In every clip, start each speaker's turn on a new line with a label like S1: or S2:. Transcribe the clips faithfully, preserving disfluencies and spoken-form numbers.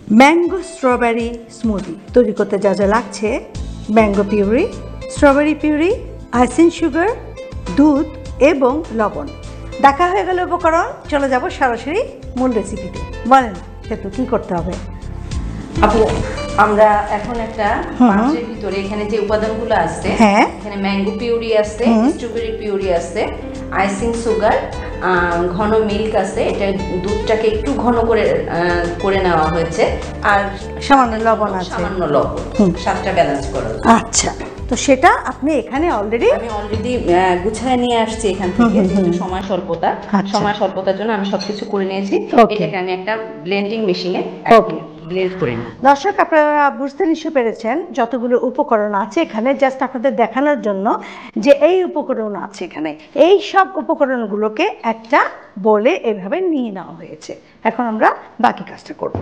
S1: Mango strawberry smoothie তৈরি করতে যা যা লাগছে: mango puree, strawberry puree, icing sugar, দুধ এবং লবণ। দেখা হয়ে গেল উপকরণ, চলে যাব সরাসরি মূল রেসিপিতে। বলেন সেতু কী করতে হবে?
S2: আপু, আমরা এখন একটা পাত্রের ভিতরে এখানে যে উপাদানগুলো আছে,
S1: হ্যাঁ,
S2: এখানে ম্যাঙ্গো পিউরি আছে, স্ট্রবেরি পিউরি আছে, আইসিং সুগার, ঘন মিল্ক আছে, এটা দুধটাকে একটু ঘন করে করে নেওয়া হয়েছে, আর
S1: সামান্য লবণ আছে,
S2: সামান্য লবণ, স্বাদটা ব্যালেন্স করা।
S1: আচ্ছা, তো সেটা আপনি এখানে অলরেডি
S2: আমি অলরেডি গুছায় নিয়ে আসছি এখান থেকে, যেহেতু সময় স্বল্পতা, সময় স্বল্পতার জন্য আমি সবকিছু করে নিয়েছি। এটাকে আমি একটা ব্লেন্ডিং মেশিনে
S1: ওকে
S2: ব্লেন্ড করে নিই।
S1: দর্শক, আপনারা বুঝতে নিশ্চয় পেরেছেন যতগুলো উপকরণ আছে এখানে, জাস্ট আপনাদের দেখানোর জন্য যে এই উপকরণ আছে এখানে, এই সব উপকরণগুলোকে একটা বলে এভাবে নিয়ে নেওয়া হয়েছে। এখন আমরা বাকি কাজটা করব।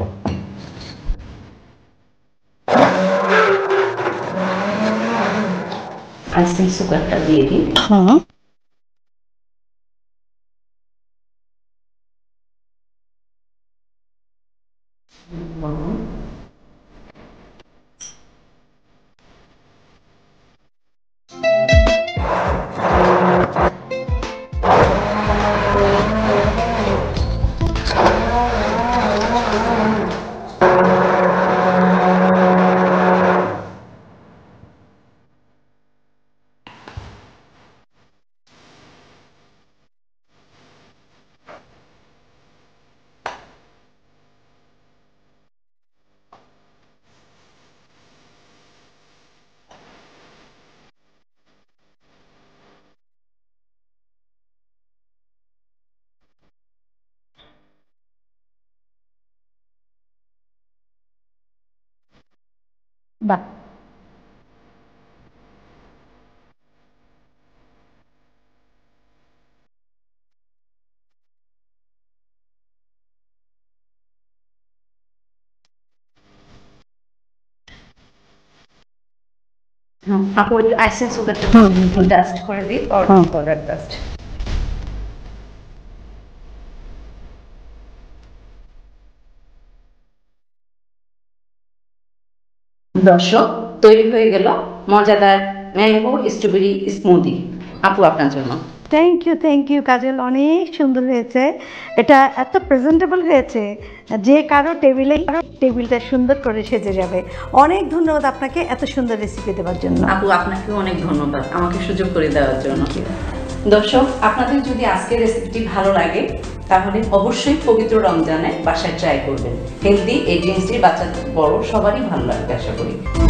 S2: আইসিং সুগারটা দিয়ে দিই।
S1: হুম, বাহ,
S2: আপু আইসিং সুগারটা ডাস্ট করে দিই, অর পাউডার ডাস্ট। দর্শক, তৈরি হয়ে গেল মজাদার ম্যাঙ্গো স্ট্রবেরি স্মুদি। আপু, আপনার জন্য।
S1: Thank you thank you Kajal, অনেক সুন্দর হয়েছে। এটা এত প্রেজেন্টেবল হয়েছে যে কারো টেবিলে টেবিলটা সুন্দর করে সেজে যাবে। অনেক ধন্যবাদ আপনাকে এত সুন্দর রেসিপি দেওয়ার জন্য।
S2: আপু, আপনাকেও অনেক ধন্যবাদ আমাকে সুযোগ করে দেওয়ার জন্য। দর্শক, আপনাদের যদি আজকের রেসিপিটি ভালো লাগে তাহলে অবশ্যই পবিত্র রমজানে বাসায় ট্রাই করবেন। হেলদি এই ড্রিঙ্কসটি বাচ্চা বড় সবারই ভালো লাগবে আশা করি।